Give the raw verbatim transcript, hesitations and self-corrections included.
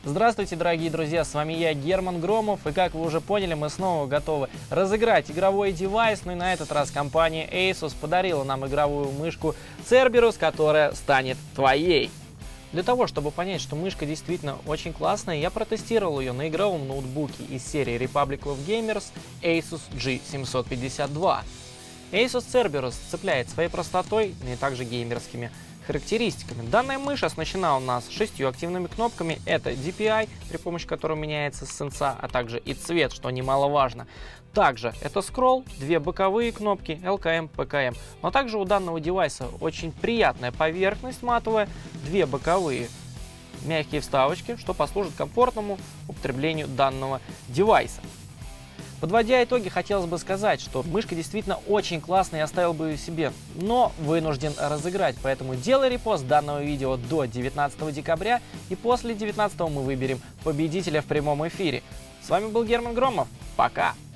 Здравствуйте, дорогие друзья, с вами я, Герман Громов, и как вы уже поняли, мы снова готовы разыграть игровой девайс, ну и на этот раз компания Asus подарила нам игровую мышку Cerberus, которая станет твоей. Для того, чтобы понять, что мышка действительно очень классная, я протестировал ее на игровом ноутбуке из серии Republic of Gamers Asus G семьсот пятьдесят два. Asus Cerberus цепляет своей простотой и также геймерскими характеристиками. Данная мышь оснащена у нас шестью активными кнопками. Это ди пи ай, при помощи которого меняется сенса, а также и цвет, что немаловажно. Также это скролл, две боковые кнопки эл ка эм, пэ ка эм. Но также у данного девайса очень приятная поверхность матовая, две боковые мягкие вставочки, что послужит комфортному употреблению данного девайса. Подводя итоги, хотелось бы сказать, что мышка действительно очень классная, я оставил бы ее себе, но вынужден разыграть. Поэтому делай репост данного видео до девятнадцатого декабря, и после девятнадцатого мы выберем победителя в прямом эфире. С вами был Герман Громов. Пока!